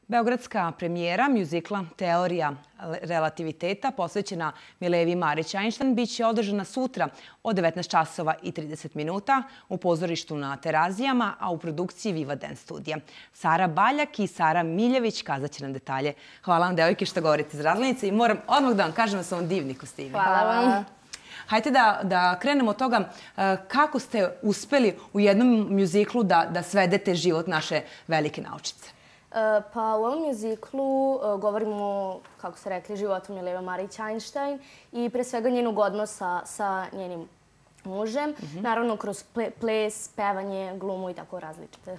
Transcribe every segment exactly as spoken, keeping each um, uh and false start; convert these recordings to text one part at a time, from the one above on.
Beogradska premijera mjuzikla Teorija relativiteta posvećena Milevi Marić Einstein biće održana sutra od devetnaest časova i trideset minuta u pozorištu na Terazijama, a u produkciji Viva Dance studija. Sara Baljak i Sara Miljević kazaće nam detalje. Hvala vam, devojke, što govorite iz Razglednice i moram odmah da vam kažem da su vam divni kostimi. Hvala vam. Hajde da, da krenemo od toga kako ste uspeli u jednom mjuziklu da, da svedete život naše velike naučice. Pa u ovom mjuziklu govorimo, kako ste rekli, životu Mileve Marić Einstein i pre svega njenog odnosa sa njenim mužem. Naravno, kroz ples, pevanje, glumu i tako različite.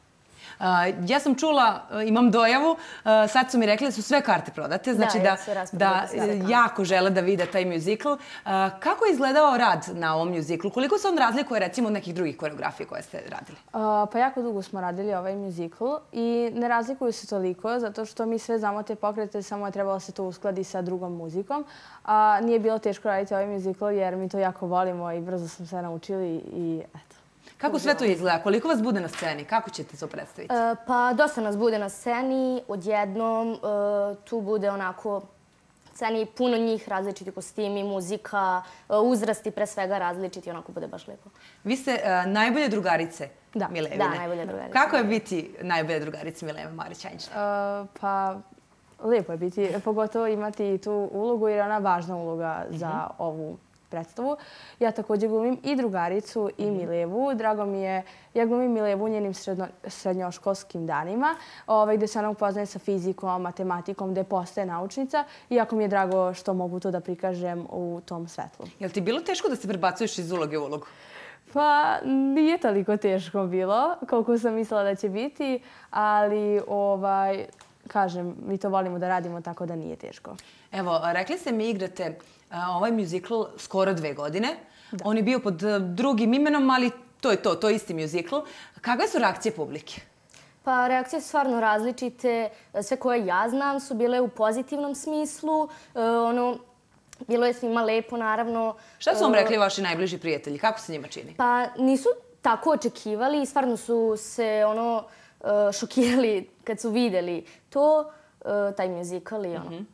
Ja sam čula, imam dojavu, sad su mi rekli da su sve karte prodate, znači da, da jako žele da vide taj mjuzikl. Kako je izgledao rad na ovom mjuziklu? Koliko se on razlikuje recimo od nekih drugih koreografija koje ste radili? Pa jako dugo smo radili ovaj mjuzikl i ne razlikuju se toliko zato što mi sve znamo te pokrete, samo je trebalo se to uskladi sa drugom muzikom. A nije bilo teško raditi ovaj mjuzikl jer mi to jako volimo i brzo smo sve naučili i eto. Kako sve to izgleda? Koliko vas bude na sceni? Kako ćete to predstaviti? Pa dosta nas bude na sceni. Odjednom tu bude onako sceni puno njih, različiti kostimi, muzika, uzrasti pre svega različiti. Onako bude baš lepo. Vi ste najbolje drugarice Milevine. Da, najbolje drugarice. Kako je biti najbolje drugarice Mileve Marić Einstein? Pa lijepo je biti. Pogotovo imati tu ulogu jer je ona važna uloga za ovu predstavu. Ja također glumim i drugaricu i Milevu. Drago mi je, ja glumim Milevu u njenim srednjoškolskim danima, gdje se ona upoznaje sa fizikom, matematikom, gdje postaje naučnica. I jako mi je drago što mogu to da prikažem u tom svetlu. Je li ti bilo teško da se prebacuješ iz uloge u ulogu? Pa nije toliko teško bilo, koliko sam mislila da će biti, ali ovaj, kažem, mi to volimo da radimo tako da nije teško. Evo, rekli ste mi igrate ovaj mjuzikl skoro dve godine. On je bio pod drugim imenom, ali to je to, to je isti mjuzikl. Kakve su reakcije publike? Pa reakcije su stvarno različite. Sve koje ja znam su bile u pozitivnom smislu. Ono, bilo je svima lepo, naravno. Šta su vam rekli vaši najbliži prijatelji? Kako se njima čini? Pa nisu tako očekivali i stvarno su se ono šokirali kad su vidjeli to, taj mjuzikl i ono.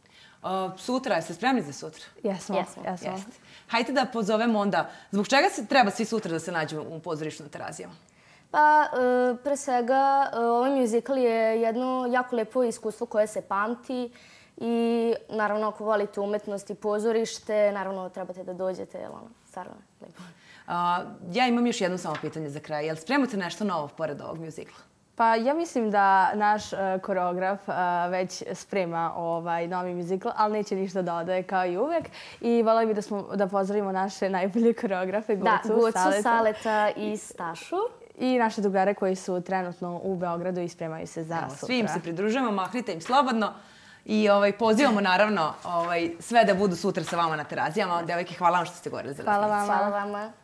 Sutra, jeste spremni za sutra? Jesmo. Jesmo. Hajde da pozovemo onda, zbog čega se treba svi sutra da se nađemo u pozorištu na Terazijama? Pa, pre svega, ovaj mjuzikl je jedno jako lepo iskustvo koje se pamti i naravno ako volite umetnost i pozorište, naravno trebate da dođete, jer ono, stvarno je lepo. Ja imam još jedno samo pitanje za kraj. Jel spremate nešto novo pored ovog mjuzikla? Pa ja mislim da naš koreograf već sprema ovaj novi mjuzikl, ali neće ništa da dodaje kao i uvek. I voljela bih da pozdravimo naše najbolje koreografe, Gocu, Saleta i Stašu. I naše drugare koji su trenutno u Beogradu i spremaju se za sutra. Svi im se pridružujemo, mahnite im slobodno. I pozivamo naravno sve da budu sutra sa vama na Terazijama. Devojke, hvala vam što ste govorili za nas. Hvala vama. Hvala vama.